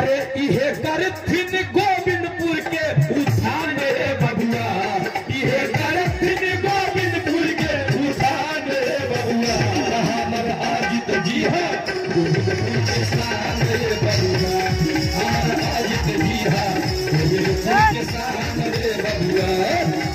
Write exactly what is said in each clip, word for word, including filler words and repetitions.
अरे इहे करथिन गोविंदपुर के उठान रे बबुआ, इहे करथिन गोविंदपुर के उठान रे बबुआ। हमर अजित जी है गोविंदपुर के शान रे बबुआ, हमर अजित जी है गोविंदपुर के शान रे बबुआ।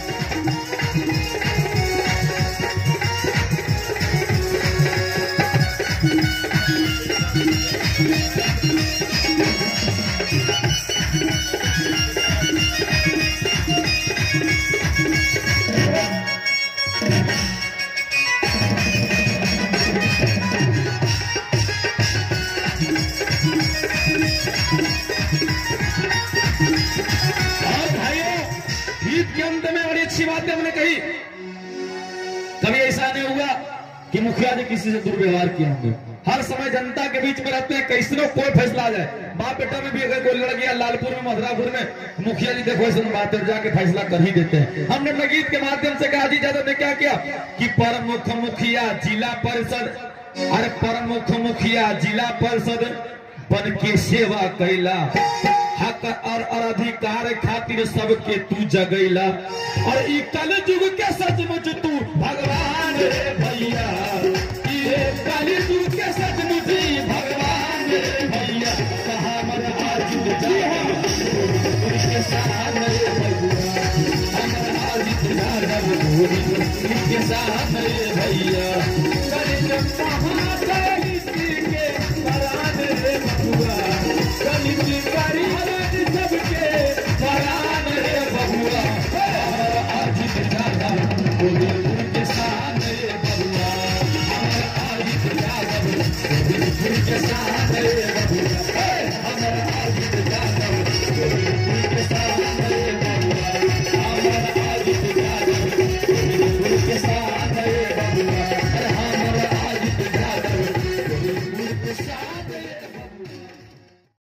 के अंत में बड़ी अच्छी बात हमने कही, कभी ऐसा नहीं हुआ कि मुखिया जी किसी से दुर्व्यवहार किए होंगे। हर समय जनता के बीच में रहते हैं, कैसनो कोई फैसला आ जाए। बाप बेटा में भी अगर कोई लड़ गया लालपुर में मधुरापुर में, मुखिया जी देखो ऐसे बात जाके फैसला कर ही देते हैं। हमने अपने गीत के माध्यम से कहा जी यादव ने क्या किया कि प्रमुख मुखिया जिला परिषद, अरे प्रमुख मुखिया जिला परिषद बन के सेवा कैला, हक और अधिकार खातिर सबके तू जगैला, और ई कल युग के सचमुच तू भगवान रे भैया, ये कल युग के सचमुच भगवान रे भैया। हमर अजित जी गोविंदपुर के शान रे बबुआ, हमर अजित यादव गोविंदपुर के शान रे भैया।